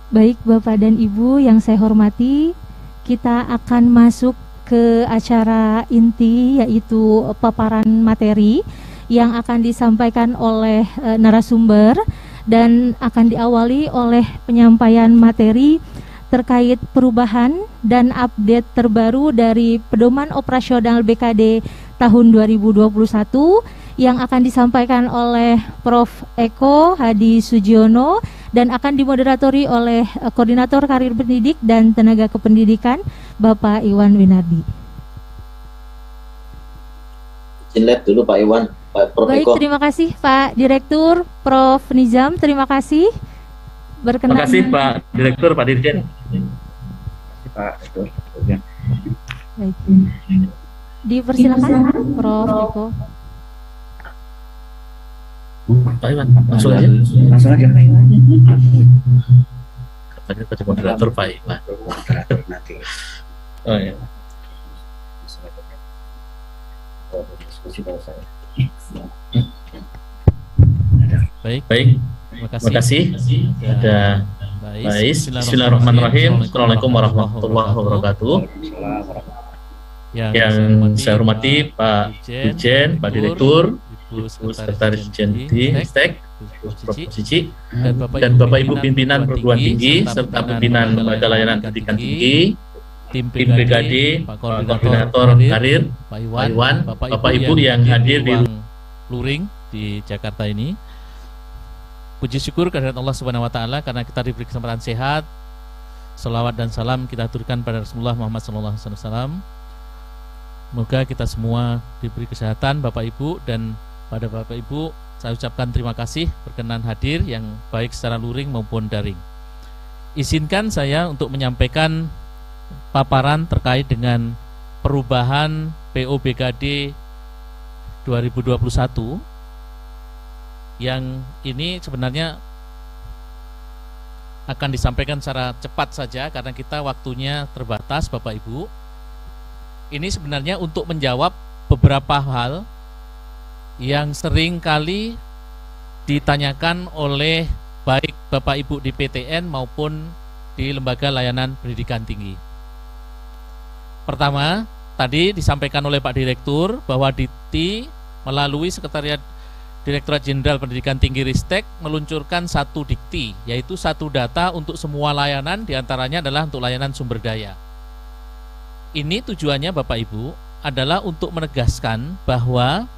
Baik Bapak dan Ibu yang saya hormati, kita akan masuk ke acara inti, yaitu paparan materi yang akan disampaikan oleh narasumber dan akan diawali oleh penyampaian materi terkait perubahan dan update terbaru dari pedoman operasional BKD tahun 2021 yang akan disampaikan oleh Prof. Eko Hadi Sugiono dan akan dimoderatori oleh Koordinator Karir Pendidik dan Tenaga Kependidikan Bapak Iwan Winardi. Lihat dulu Pak Iwan, Pak Prof. Baik, Eko. terima kasih Pak Direktur, Prof. Nizam, terima kasih. Terima kasih Pak Direktur, Pak Dirjen. Terima kasih Pak Direktur. Baik. Dipersilakan Prof. Eko. Pak Iwan, langsung aja. Langsung aja Pak Iwan. Katanya tadi moderator Pak Iwan. Moderator nanti. Oh iya. Diskusi kalau saya. Baik. Terima kasih. Ada Bais. Bismillahirrahmanirrahim. Assalamualaikum warahmatullahi wabarakatuh. Yang saya hormati Pak Dirjen, Pak Direktur, Ibu Sekretaris Jenderal Stek, Prof. Cici, dan Bapak Ibu pimpinan perguruan tinggi serta pimpinan lembaga layanan pendidikan tinggi, tim BKD, Pak Koordinator Karir, Pak Iwan, Bapak Ibu yang hadir di Luring di Jakarta ini. Puji syukur kehadirat Allah Subhanahu wa taala karena kita diberi kesempatan sehat. Selawat dan salam kita aturkan pada Rasulullah Muhammad sallallahu alaihi wasallam. Semoga kita semua diberi kesehatan Bapak Ibu, dan pada Bapak Ibu saya ucapkan terima kasih berkenan hadir yang baik secara luring maupun daring. Izinkan saya untuk menyampaikan paparan terkait dengan perubahan PO-BKD 2021 yang ini sebenarnya akan disampaikan secara cepat saja karena kita waktunya terbatas Bapak Ibu. Ini sebenarnya untuk menjawab beberapa hal yang sering kali ditanyakan oleh baik Bapak Ibu di PTN maupun di Lembaga Layanan Pendidikan Tinggi. Pertama, tadi disampaikan oleh Pak Direktur bahwa DITI melalui Sekretariat Direktorat Jenderal Pendidikan Tinggi Ristek meluncurkan satu dikti, yaitu satu data untuk semua layanan, diantaranya adalah untuk layanan sumber daya. Ini tujuannya Bapak Ibu adalah untuk menegaskan bahwa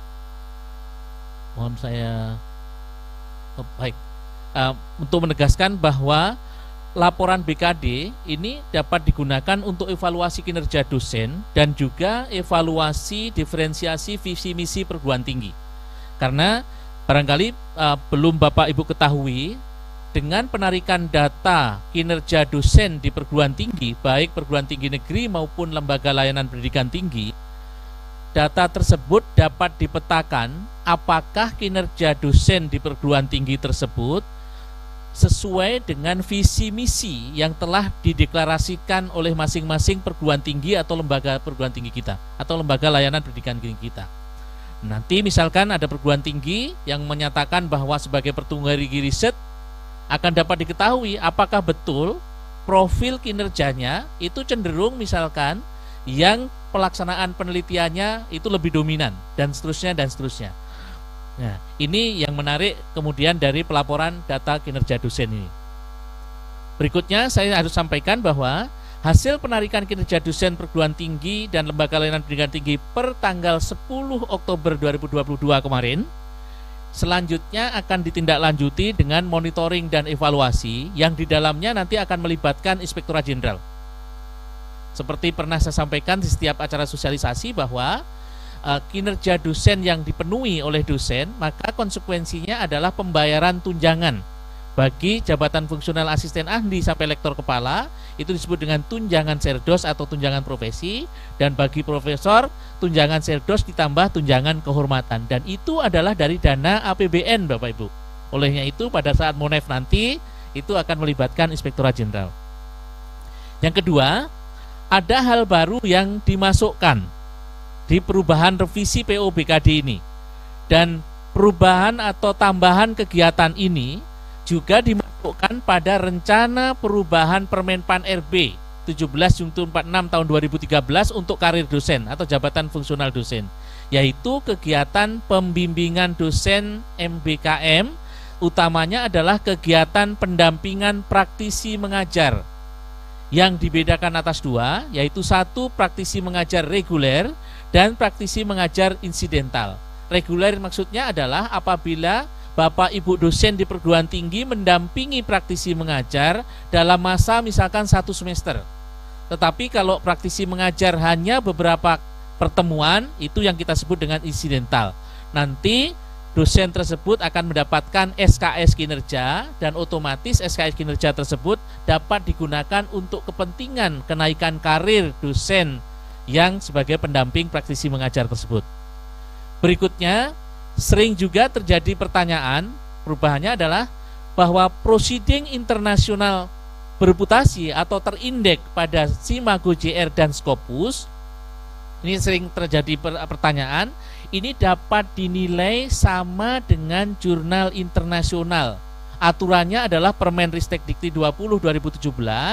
untuk menegaskan bahwa laporan BKD ini dapat digunakan untuk evaluasi kinerja dosen dan juga evaluasi diferensiasi visi misi perguruan tinggi. Karena barangkali belum Bapak Ibu ketahui, dengan penarikan data kinerja dosen di perguruan tinggi, baik perguruan tinggi negeri maupun lembaga layanan pendidikan tinggi, data tersebut dapat dipetakan apakah kinerja dosen di perguruan tinggi tersebut sesuai dengan visi misi yang telah dideklarasikan oleh masing-masing perguruan tinggi atau lembaga perguruan tinggi kita atau lembaga layanan pendidikan tinggi kita. Nanti misalkan ada perguruan tinggi yang menyatakan bahwa sebagai perguruan tinggi riset akan dapat diketahui apakah betul profil kinerjanya itu cenderung misalkan yang pelaksanaan penelitiannya itu lebih dominan dan seterusnya dan seterusnya. Nah, ini yang menarik kemudian dari pelaporan data kinerja dosen ini. Berikutnya saya harus sampaikan bahwa hasil penarikan kinerja dosen perguruan tinggi dan lembaga layanan pendidikan tinggi per tanggal 10 Oktober 2022 kemarin selanjutnya akan ditindaklanjuti dengan monitoring dan evaluasi yang di dalamnya nanti akan melibatkan Inspektorat Jenderal. Seperti pernah saya sampaikan di setiap acara sosialisasi bahwa kinerja dosen yang dipenuhi oleh dosen, maka konsekuensinya adalah pembayaran tunjangan bagi jabatan fungsional asisten ahli sampai lektor kepala, itu disebut dengan tunjangan serdos atau tunjangan profesi, dan bagi profesor tunjangan serdos ditambah tunjangan kehormatan, dan itu adalah dari dana APBN Bapak Ibu. Olehnya itu pada saat Monef nanti itu akan melibatkan Inspektorat Jenderal. Yang kedua, ada hal baru yang dimasukkan di perubahan revisi PO-BKD ini, dan perubahan atau tambahan kegiatan ini juga dimasukkan dimasukkan pada rencana perubahan Permenpan RB 17/46 tahun 2013 untuk karir dosen atau jabatan fungsional dosen, yaitu kegiatan pembimbingan dosen MBKM, utamanya adalah kegiatan pendampingan praktisi mengajar yang dibedakan atas dua, yaitu satu praktisi mengajar reguler dan praktisi mengajar insidental. Reguler maksudnya adalah apabila Bapak Ibu dosen di perguruan tinggi mendampingi praktisi mengajar dalam masa misalkan 1 semester. Tetapi kalau praktisi mengajar hanya beberapa pertemuan, itu yang kita sebut dengan insidental. Nanti dosen tersebut akan mendapatkan SKS kinerja dan otomatis SKS kinerja tersebut dapat digunakan untuk kepentingan kenaikan karir dosen yang sebagai pendamping praktisi mengajar tersebut. Berikutnya, sering juga terjadi pertanyaan, perubahannya adalah bahwa proceeding internasional bereputasi atau terindeks pada Simago JR dan Scopus, ini sering terjadi pertanyaan, ini dapat dinilai sama dengan jurnal internasional. Aturannya adalah Permenristek Dikti 20 2017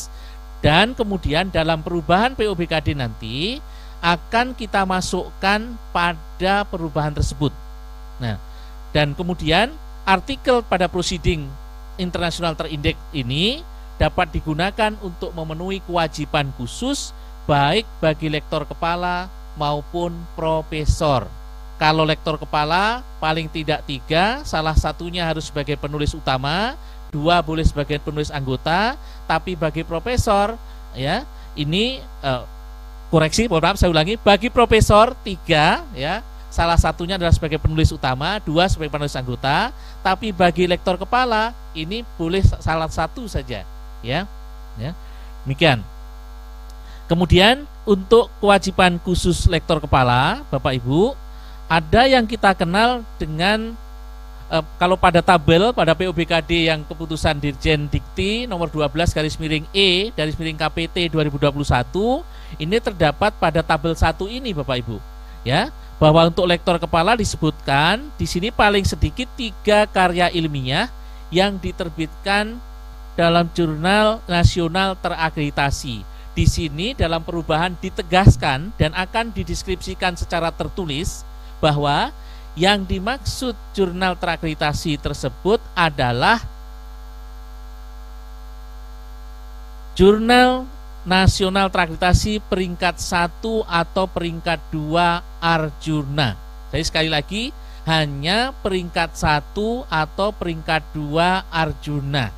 dan kemudian dalam perubahan POBKD nanti akan kita masukkan pada perubahan tersebut. Nah, dan kemudian artikel pada proceeding internasional terindeks ini dapat digunakan untuk memenuhi kewajiban khusus baik bagi lektor kepala maupun profesor. Kalau lektor kepala paling tidak 3, salah satunya harus sebagai penulis utama, 2 boleh sebagai penulis anggota, tapi bagi profesor ya ini koreksi, mohon maaf saya ulangi, bagi profesor 3 ya, salah satunya adalah sebagai penulis utama, 2 sebagai penulis anggota, tapi bagi lektor kepala ini boleh salah satu saja ya. Demikian. Kemudian untuk kewajiban khusus lektor kepala, Bapak Ibu, ada yang kita kenal dengan kalau pada tabel pada POBKD yang keputusan Dirjen Dikti nomor 12/E KPT 2021 ini terdapat pada tabel 1 ini Bapak Ibu ya, bahwa untuk lektor kepala disebutkan di sini paling sedikit 3 karya ilmiah yang diterbitkan dalam jurnal nasional terakreditasi. Di sini dalam perubahan ditegaskan dan akan dideskripsikan secara tertulis bahwa yang dimaksud jurnal terakreditasi tersebut adalah jurnal nasional terakreditasi peringkat 1 atau peringkat 2 Arjuna. Jadi sekali lagi hanya peringkat 1 atau peringkat 2 Arjuna.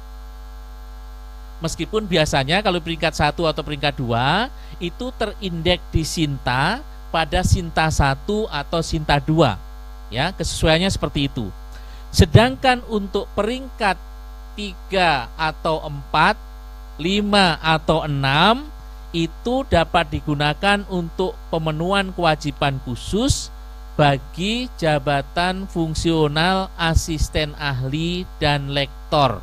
Meskipun biasanya kalau peringkat 1 atau peringkat 2 itu terindeks di Sinta pada Sinta 1 atau Sinta 2 ya, kesesuaiannya seperti itu. Sedangkan untuk peringkat 3 atau 4, 5 atau 6 itu dapat digunakan untuk pemenuhan kewajiban khusus bagi jabatan fungsional asisten ahli dan lektor.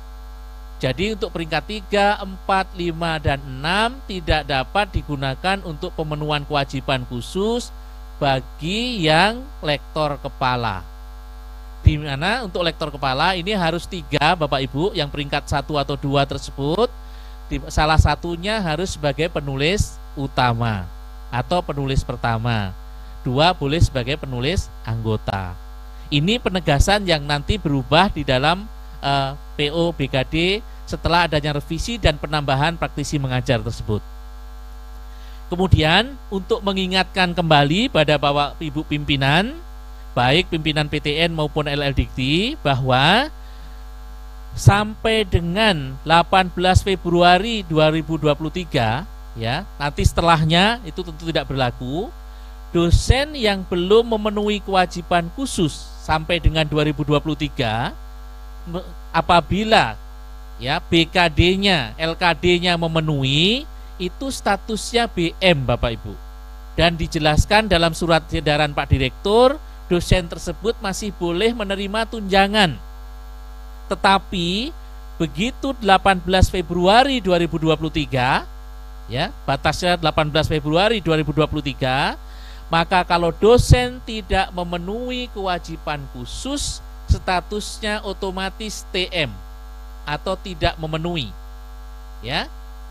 Jadi untuk peringkat 3, 4, 5, dan 6 tidak dapat digunakan untuk pemenuhan kewajiban khusus bagi yang lektor kepala. Di mana untuk lektor kepala ini harus 3 Bapak Ibu, yang peringkat 1 atau 2 tersebut salah satunya harus sebagai penulis utama atau penulis pertama, 2 boleh sebagai penulis anggota. Ini penegasan yang nanti berubah di dalam POBKD setelah adanya revisi dan penambahan praktisi mengajar tersebut. Kemudian untuk mengingatkan kembali pada Bapak Ibu pimpinan, baik pimpinan PTN maupun LL Dikti, bahwa sampai dengan 18 Februari 2023 ya, nanti setelahnya itu tentu tidak berlaku. Dosen yang belum memenuhi kewajiban khusus sampai dengan 2023, apabila ya BKD-nya, LKD-nya memenuhi, itu statusnya BM Bapak Ibu. Dan dijelaskan dalam surat edaran Pak Direktur, dosen tersebut masih boleh menerima tunjangan. Tetapi begitu 18 Februari 2023 ya, batasnya 18 Februari 2023, maka kalau dosen tidak memenuhi kewajiban khusus, statusnya otomatis TM, atau tidak memenuhi, ya,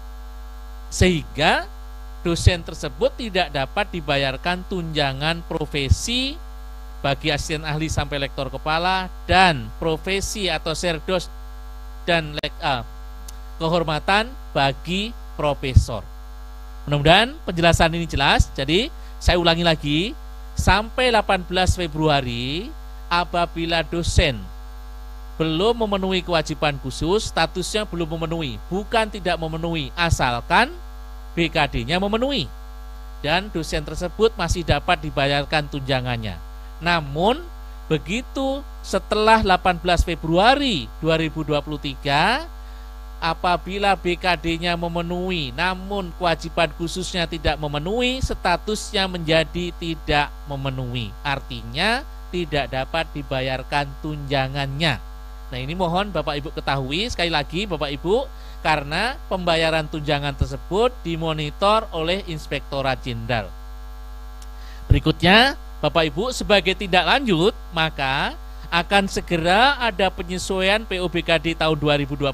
sehingga dosen tersebut tidak dapat dibayarkan tunjangan profesi bagi asisten ahli sampai lektor kepala dan profesi atau serdos dan kehormatan bagi profesor. Mudah-mudahan penjelasan ini jelas. Jadi saya ulangi lagi, sampai 18 Februari apabila dosen belum memenuhi kewajiban khusus, statusnya belum memenuhi, bukan tidak memenuhi, asalkan BKD-nya memenuhi dan dosen tersebut masih dapat dibayarkan tunjangannya. Namun begitu setelah 18 Februari 2023, apabila BKD-nya memenuhi namun kewajiban khususnya tidak memenuhi, statusnya menjadi tidak memenuhi, artinya tidak dapat dibayarkan tunjangannya. Nah, ini mohon Bapak Ibu ketahui sekali lagi Bapak Ibu, karena pembayaran tunjangan tersebut dimonitor oleh Inspektorat Jenderal. Berikutnya Bapak Ibu, sebagai tindak lanjut maka akan segera ada penyesuaian POBKD tahun 2021,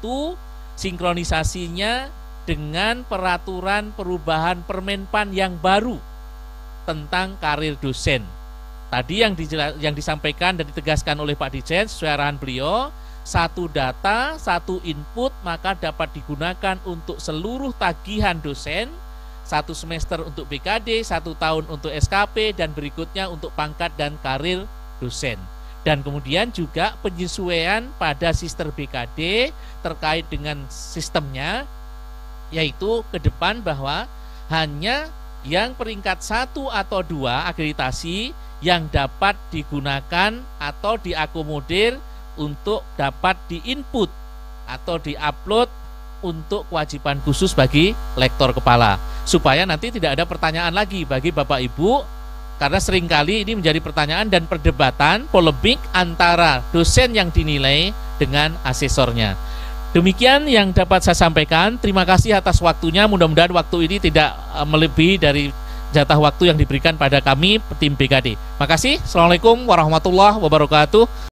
sinkronisasinya dengan peraturan perubahan Permenpan yang baru tentang karir dosen. Tadi yang disampaikan dan ditegaskan oleh Pak Dirjen sesuai arahan beliau, satu data, satu input maka dapat digunakan untuk seluruh tagihan dosen, 1 semester untuk BKD, 1 tahun untuk SKP, dan berikutnya untuk pangkat dan karir dosen. Dan kemudian juga penyesuaian pada sistem BKD terkait dengan sistemnya, yaitu ke depan bahwa hanya yang peringkat 1 atau 2 akreditasi yang dapat digunakan atau diakomodir untuk dapat diinput atau diupload untuk kewajiban khusus bagi lektor kepala, supaya nanti tidak ada pertanyaan lagi bagi Bapak Ibu. Karena seringkali ini menjadi pertanyaan dan perdebatan polemik antara dosen yang dinilai dengan asesornya. Demikian yang dapat saya sampaikan. Terima kasih atas waktunya. Mudah-mudahan waktu ini tidak melebihi dari jatah waktu yang diberikan pada kami tim BKD. Makasih. Assalamualaikum warahmatullahi wabarakatuh.